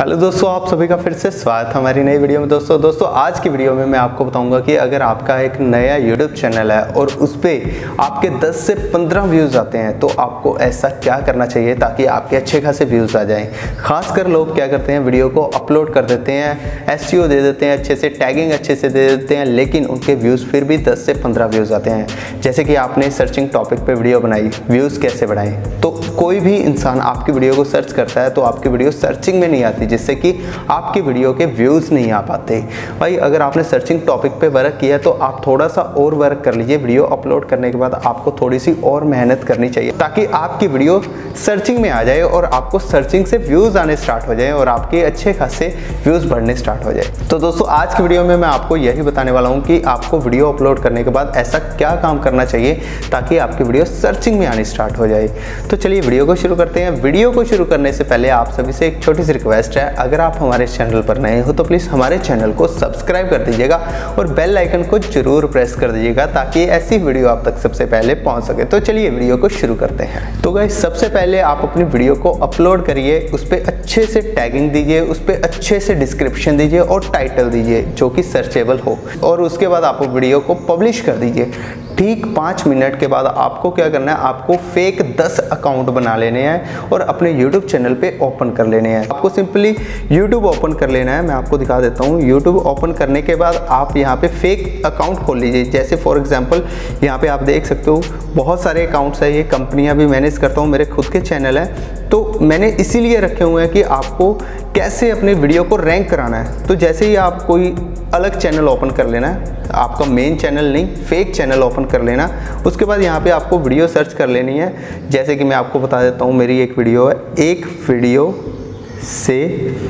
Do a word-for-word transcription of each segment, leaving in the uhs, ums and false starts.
Hello दोस्तों, आप सभी का फिर से स्वागत है हमारी नई वीडियो में। दोस्तों दोस्तों आज की वीडियो में मैं आपको बताऊंगा कि अगर आपका एक नया यूट्यूब चैनल है और उस पर आपके दस से पंद्रह व्यूज़ आते हैं तो आपको ऐसा क्या करना चाहिए ताकि आपके अच्छे खासे व्यूज़ आ जाएं। खासकर लोग क्या करते हैं, वीडियो को अपलोड कर देते हैं, एसईओ दे देते हैं अच्छे से, टैगिंग अच्छे से दे देते हैं, लेकिन उनके व्यूज़ फिर भी दस से पंद्रह व्यूज़ आते हैं। जैसे कि आपने सर्चिंग टॉपिक पर वीडियो बनाई, व्यूज़ कैसे बढ़ाएं। तो कोई भी इंसान आपकी वीडियो को सर्च करता है तो आपकी वीडियो सर्चिंग में नहीं आती, जिससे कि आपकी वीडियो के व्यूज़ नहीं आ पाते। भाई अगर आपने सर्चिंग टॉपिक पे वर्क किया तो आप थोड़ा सा और वर्क कर लीजिए। वीडियो अपलोड करने के बाद आपको थोड़ी सी और मेहनत करनी चाहिए ताकि आपकी वीडियो सर्चिंग में आ जाए और आपको सर्चिंग से व्यूज़ आने स्टार्ट हो जाए और आपके अच्छे खासे व्यूज़ बढ़ने स्टार्ट हो जाए। तो दोस्तों आज की वीडियो में मैं आपको यही बताने वाला हूँ कि आपको वीडियो अपलोड करने के बाद ऐसा क्या काम करना चाहिए ताकि आपकी वीडियो सर्चिंग में आनी स्टार्ट हो जाए। तो चलिए वीडियो को शुरू करते हैं। वीडियो को शुरू करने से पहले आप सभी से एक छोटी सी रिक्वेस्ट है, अगर आप हमारे चैनल पर नए हो तो प्लीज़ हमारे चैनल को सब्सक्राइब कर दीजिएगा और बेल आइकन को जरूर प्रेस कर दीजिएगा ताकि ऐसी वीडियो आप तक सबसे पहले पहुंच सके। तो चलिए वीडियो को शुरू करते हैं। तो गाइस सबसे पहले आप अपनी वीडियो को अपलोड करिए, उस पर अच्छे से टैगिंग दीजिए, उस पर अच्छे से डिस्क्रिप्शन दीजिए और टाइटल दीजिए जो कि सर्चेबल हो, और उसके बाद आप वीडियो को पब्लिश कर दीजिए। ठीक पाँच मिनट के बाद आपको क्या करना है, आपको फेक दस अकाउंट बना लेने हैं और अपने यूट्यूब चैनल पे ओपन कर लेने हैं। आपको सिंपली यूट्यूब ओपन कर लेना है। मैं आपको दिखा देता हूँ। यूट्यूब ओपन करने के बाद आप यहाँ पे फेक अकाउंट खोल लीजिए। जैसे फॉर एग्जांपल यहाँ पे आप देख सकते हो बहुत सारे अकाउंट्स है, ये कंपनियाँ भी मैनेज करता हूँ, मेरे खुद के चैनल है, तो मैंने इसीलिए रखे हुए हैं कि आपको कैसे अपने वीडियो को रैंक कराना है। तो जैसे ही आप कोई अलग चैनल ओपन कर लेना है, आपका मेन चैनल नहीं, फेक चैनल ओपन कर लेना। उसके बाद यहाँ पे आपको वीडियो सर्च कर लेनी है। जैसे कि मैं आपको बता देता हूँ, मेरी एक वीडियो है, एक वीडियो से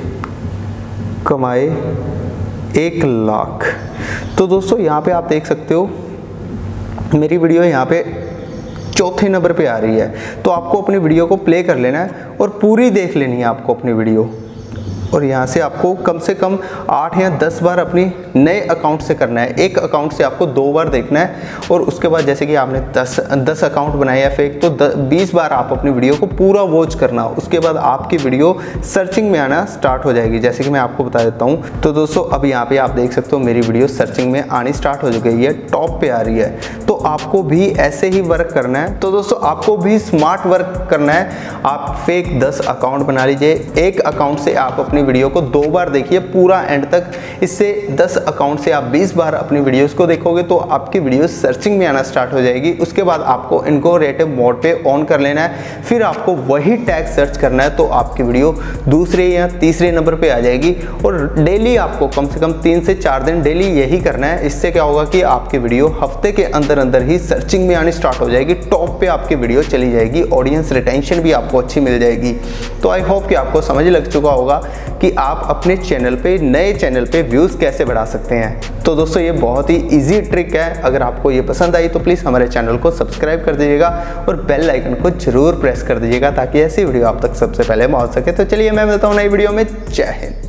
कमाए एक लाख। तो दोस्तों यहाँ पे आप देख सकते हो मेरी वीडियो यहाँ पे चौथे नंबर पे आ रही है। तो आपको अपनी वीडियो को प्ले कर लेना है और पूरी देख लेनी है आपको अपनी वीडियो, और यहाँ से आपको कम से कम आठ या दस बार अपनी नए अकाउंट से करना है। एक अकाउंट से आपको दो बार देखना है और उसके बाद जैसे कि आपने दस दस अकाउंट बनाए या फेक, तो बीस बार आप अपनी वीडियो को पूरा वॉच करना। उसके बाद आपकी वीडियो सर्चिंग में आना स्टार्ट हो जाएगी, जैसे कि मैं आपको बता देता हूँ। तो दोस्तों अब यहाँ पे आप देख सकते हो मेरी वीडियो सर्चिंग में आनी स्टार्ट हो गई है, टॉप पे आ रही है। तो आपको भी ऐसे ही वर्क करना है। तो दोस्तों आपको भी स्मार्ट वर्क करना है। आप फेक दस अकाउंट बना लीजिए, एक अकाउंट से आप अपनी वीडियो को दो बार देखिए पूरा एंड तक। इससे दस अकाउंट से आप बीस बार अपनी वीडियोस को देखोगे तो आपकी वीडियो सर्चिंग में आना स्टार्ट हो जाएगी। उसके बाद आपको इनको रेटिव मोड पे ऑन कर लेना है, फिर आपको वही टैग सर्च करना है, तो आपकी वीडियो दूसरे या तीसरे नंबर पे आ जाएगी। और डेली आपको कम से कम तीन से चार दिन डेली यही करना है। इससे क्या होगा कि आपकी वीडियो हफ्ते के अंदर अंदर ही सर्चिंग में आनी स्टार्ट हो जाएगी, टॉप पे आपकी वीडियो चली जाएगी, ऑडियंस रिटेंशन भी आपको अच्छी मिल जाएगी। तो आई होप कि आपको समझ लग चुका होगा कि आप अपने चैनल पे, नए चैनल पे व्यूज़ कैसे बढ़ा सकते हैं। तो दोस्तों ये बहुत ही इजी ट्रिक है। अगर आपको ये पसंद आई तो प्लीज़ हमारे चैनल को सब्सक्राइब कर दीजिएगा और बेल आइकन को जरूर प्रेस कर दीजिएगा ताकि ऐसी वीडियो आप तक सबसे पहले पहुंच सके। तो चलिए मैं मिलता हूँ नई वीडियो में। जय हिंद।